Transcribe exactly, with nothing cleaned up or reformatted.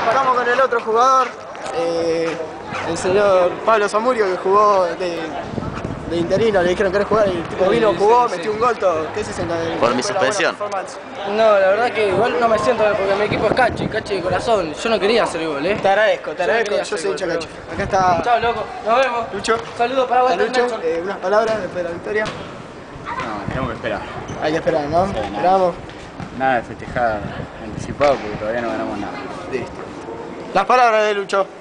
Estamos con el otro jugador, eh, el señor Pablo Zamudio, que jugó de, de interino. Le dijeron que querés jugar y el tipo vino, jugó, sí, metió sí. un gol, todo. ¿Qué se siente? Por mi suspensión. No, la verdad que igual no me siento bien porque mi equipo es Cachi, Cachi de corazón. Yo no quería hacer gol, ¿eh? Te agradezco, te agradezco. Yo, yo soy hincha Cachi. Acá está. Chao, loco. Nos vemos. Lucho. Saludos para vos, Lucho. Eh, unas palabras después de la victoria. No, tenemos que esperar. Hay que esperar, ¿no? Sí, Esperamos. Nada de festejar anticipado porque todavía no ganamos nada. Listo. Las palabras de Lucho.